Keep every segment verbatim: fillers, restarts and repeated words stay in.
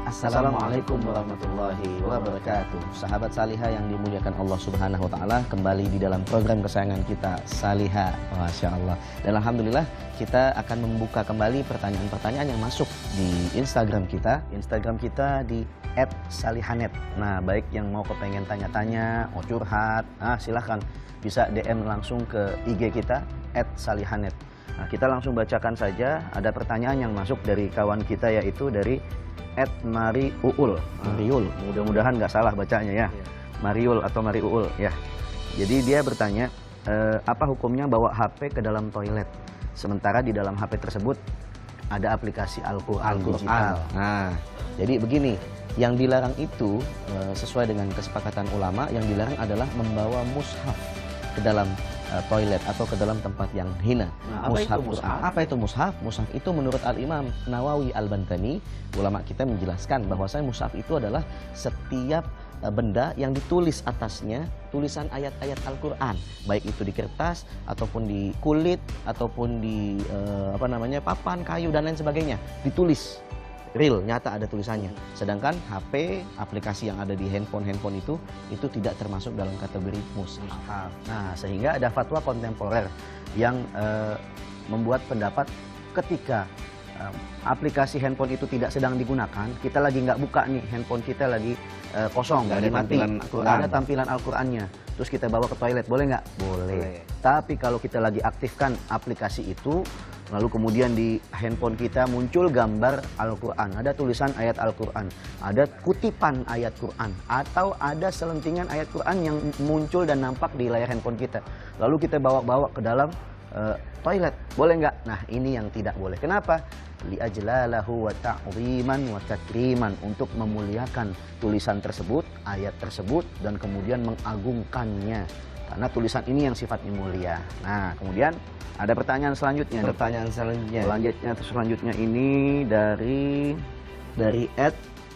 Assalamualaikum warahmatullahi wabarakatuh. Sahabat Salihah yang dimuliakan Allah Subhanahu wa taala, kembali di dalam program kesayangan kita Salihah. Masya Allah. Dan alhamdulillah kita akan membuka kembali pertanyaan-pertanyaan yang masuk di Instagram kita. Instagram kita di et salihanet. Nah, baik yang mau kepengen tanya-tanya, mau curhat, nah silahkan bisa D M langsung ke I G kita et salihanet. Nah, kita langsung bacakan saja. Ada pertanyaan yang masuk dari kawan kita, yaitu dari et Mariuul. Mariul, mudah-mudahan nggak salah bacanya ya. Mariul atau Mariuul ya. Jadi dia bertanya, e, apa hukumnya bawa H P ke dalam toilet, sementara di dalam H P tersebut ada aplikasi Al-Quran digital. Nah, jadi begini, yang dilarang itu e, sesuai dengan kesepakatan ulama, yang dilarang adalah membawa mushaf ke dalam uh, toilet atau ke dalam tempat yang hina. Nah, apa mushaf, itu mushaf? Apa itu mushaf? Mushaf itu menurut Al-Imam Nawawi Al-Bantani, ulama kita menjelaskan bahwasanya mushaf itu adalah setiap uh, benda yang ditulis atasnya tulisan ayat-ayat Al-Quran, baik itu di kertas ataupun di kulit ataupun di uh, apa namanya papan kayu dan lain sebagainya, ditulis real, nyata ada tulisannya. Sedangkan H P, aplikasi yang ada di handphone-handphone itu, itu tidak termasuk dalam kategori mushaf. Nah, sehingga ada fatwa kontemporer yang uh, membuat pendapat ketika uh, aplikasi handphone itu tidak sedang digunakan, kita lagi nggak buka nih, handphone kita lagi uh, kosong, nggak ada tampilan Al-Quran, ada tampilan Al-Qurannya, terus kita bawa ke toilet, boleh nggak? Boleh. Tapi kalau kita lagi aktifkan aplikasi itu, lalu kemudian di handphone kita muncul gambar Al-Quran, ada tulisan ayat Al-Quran, ada kutipan ayat Quran, atau ada selentingan ayat Quran yang muncul dan nampak di layar handphone kita, lalu kita bawa-bawa ke dalam uh, toilet, boleh nggak? Nah, ini yang tidak boleh. Kenapa? Li'ajlalahu wa ta'ziman wa takriman, untuk memuliakan tulisan tersebut, ayat tersebut, dan kemudian mengagungkannya, karena tulisan ini yang sifatnya mulia. Nah, kemudian ada pertanyaan selanjutnya. Pertanyaan selanjutnya. Selanjutnya, selanjutnya ini dari dari Ed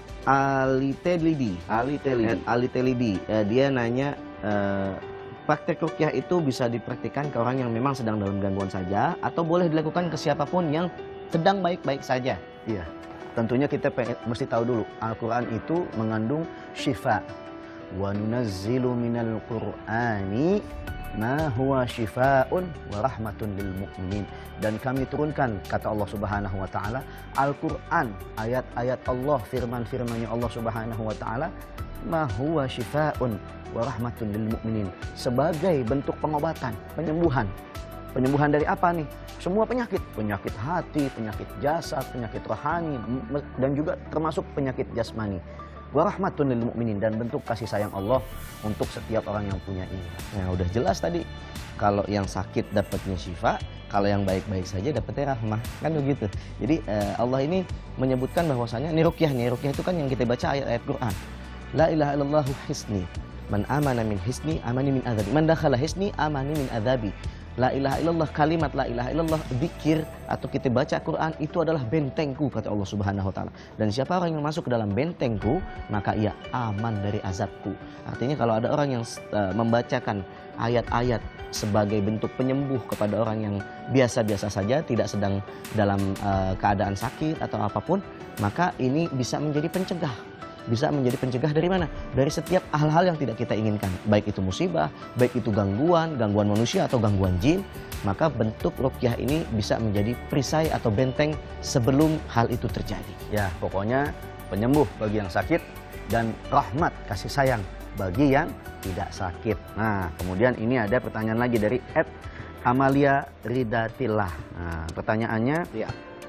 Ali Telidi. Ali Telidi. Ali Telidi. Eh, dia nanya, eh, praktek ruqyah itu bisa dipraktikkan ke orang yang memang sedang dalam gangguan saja, atau boleh dilakukan ke siapapun yang sedang baik-baik saja? Iya. Tentunya kita mesti tahu dulu, Al-Quran itu mengandung syifa. Wa nunazzilu minal Qur'ani ma huwa syifaa'un wa rahmatun lil mu'minin. Dan kami turunkan, kata Allah Subhanahu wa taala, Al-Qur'an, ayat-ayat Allah, firman-firmannya Allah Subhanahu wa taala, ma huwa syifaa'un wa rahmatun lil mu'minin, sebagai bentuk pengobatan, penyembuhan. Penyembuhan dari apa nih? Semua penyakit, penyakit hati, penyakit jasad, penyakit rohani, dan juga termasuk penyakit jasmani. Warahmatun lil mu'minin, dan bentuk kasih sayang Allah untuk setiap orang yang punya iman. Nah, udah jelas tadi, kalau yang sakit dapatnya syifa, kalau yang baik-baik saja dapatnya rahmah, kan begitu. Jadi uh, Allah ini menyebutkan bahwasanya ini ruqyah nih, ruqyah itu kan yang kita baca ayat-ayat Quran. La ilaha illallah hisni, man amana min hisni amani min adzabi, man dakhala hisni amani min adzabi. La ilaha illallah, kalimat la ilaha illallah, zikir atau kita baca Quran itu adalah bentengku, kata Allah Subhanahu wa taala. Dan siapa orang yang masuk ke dalam bentengku, maka ia aman dari azabku. Artinya kalau ada orang yang uh, membacakan ayat-ayat sebagai bentuk penyembuh kepada orang yang biasa-biasa saja, tidak sedang dalam uh, keadaan sakit atau apapun, maka ini bisa menjadi pencegah. Bisa menjadi pencegah dari mana? Dari setiap hal-hal yang tidak kita inginkan, baik itu musibah, baik itu gangguan, gangguan manusia atau gangguan jin. Maka bentuk ruqyah ini bisa menjadi perisai atau benteng sebelum hal itu terjadi. Ya, pokoknya penyembuh bagi yang sakit dan rahmat, kasih sayang bagi yang tidak sakit. Nah, kemudian ini ada pertanyaan lagi dari Ed Amalia Ridatillah. Nah, pertanyaannya, ya,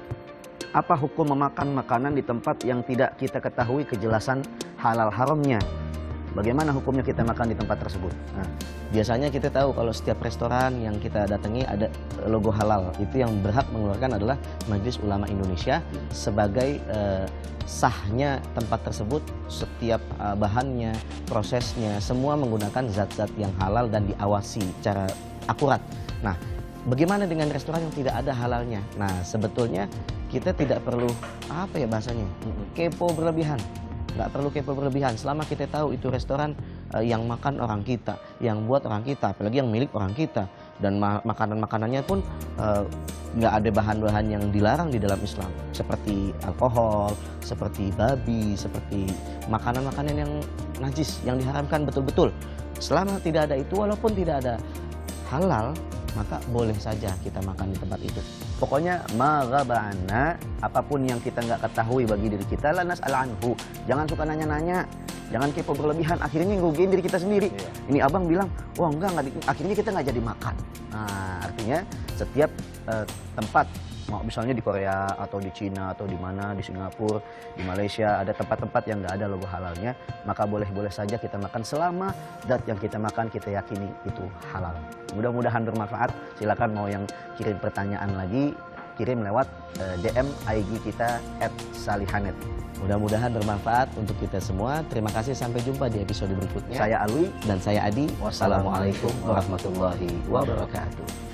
apa hukum memakan makanan di tempat yang tidak kita ketahui kejelasan halal haramnya? Bagaimana hukumnya kita makan di tempat tersebut? Nah, biasanya kita tahu kalau setiap restoran yang kita datangi ada logo halal. Itu yang berhak mengeluarkan adalah Majelis Ulama Indonesia sebagai eh, sahnya tempat tersebut, setiap uh, bahannya, prosesnya, semua menggunakan zat-zat yang halal dan diawasi secara akurat. Nah, bagaimana dengan restoran yang tidak ada halalnya? Nah, sebetulnya kita tidak perlu, apa ya bahasanya, kepo berlebihan. Nggak perlu kepo berlebihan, selama kita tahu itu restoran uh, yang makan orang kita, yang buat orang kita, apalagi yang milik orang kita. Dan ma makanan-makanannya pun uh, nggak ada bahan-bahan yang dilarang di dalam Islam, seperti alkohol, seperti babi, seperti makanan-makanan yang najis, yang diharamkan betul-betul. Selama tidak ada itu, walaupun tidak ada halal, maka boleh saja kita makan di tempat itu. Pokoknya maghabana, apapun yang kita nggak ketahui bagi diri kita, lanas al-anhu. Jangan suka nanya-nanya, jangan kepo berlebihan, akhirnya ngerugiin diri kita sendiri. Iya. Ini abang bilang, wah enggak, enggak, akhirnya kita nggak jadi makan. Nah, artinya setiap uh, tempat, mau misalnya di Korea atau di Cina atau di mana, di Singapura, di Malaysia, ada tempat-tempat yang nggak ada logo halalnya, maka boleh-boleh saja kita makan selama zat yang kita makan kita yakini itu halal. Mudah-mudahan bermanfaat. Silakan mau yang kirim pertanyaan lagi, kirim lewat uh, D M I G kita at salihanet. Mudah-mudahan bermanfaat untuk kita semua. Terima kasih, sampai jumpa di episode berikutnya. Saya Alwi dan saya Adi. Wassalamualaikum warahmatullahi wabarakatuh.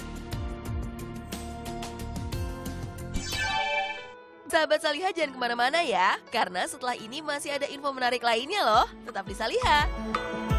Sahabat Salihah, jangan kemana-mana ya, karena setelah ini masih ada info menarik lainnya loh. Tetap di Salihah.